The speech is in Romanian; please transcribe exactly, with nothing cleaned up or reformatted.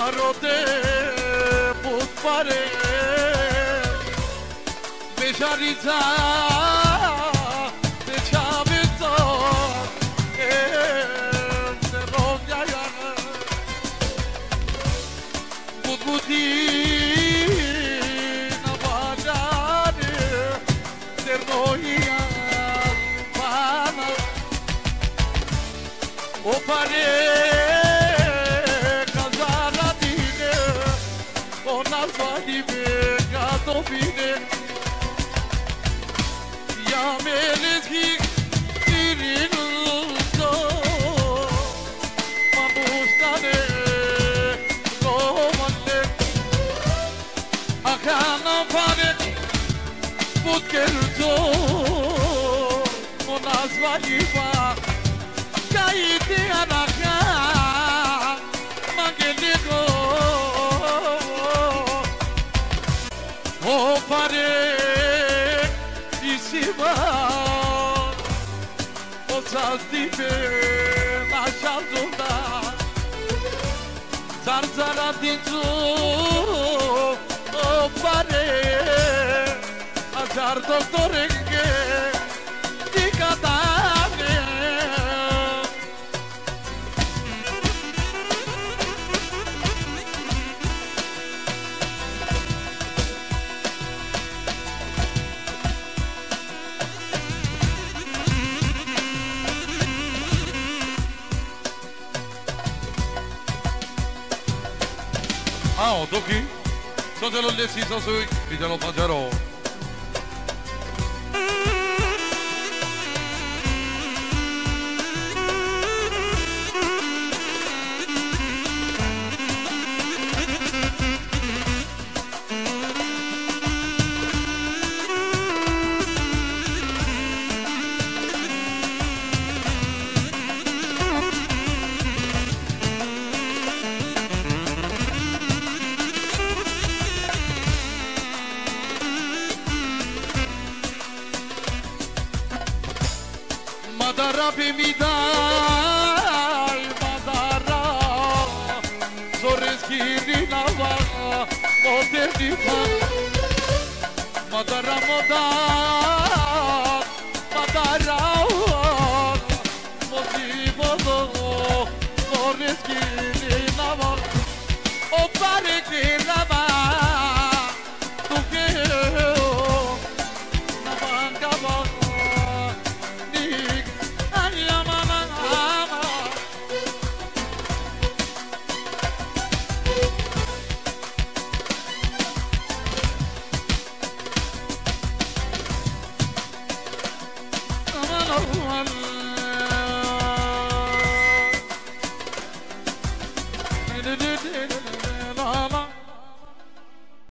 Marote put pare Beșarița de ceaviță Se rogea iară Put putina bagare Se roia pana O pare Fine ya melezgi tirinulso mabustane romanle akana fare putkerzo monazva iba kaite anaka mangeliko O pare isima O saltipe Nașa zona Țar-țara din țu O pare Așar doctorenghe Dica tane Ah, Doki, sono dello deciso sui, vi te lo mangerò. Madara pe mi dai, Madara Soreski dinava, mote diva Madara moda, Madara Motivo Soreski dinava O pare che lava Tu che Na mangava Allah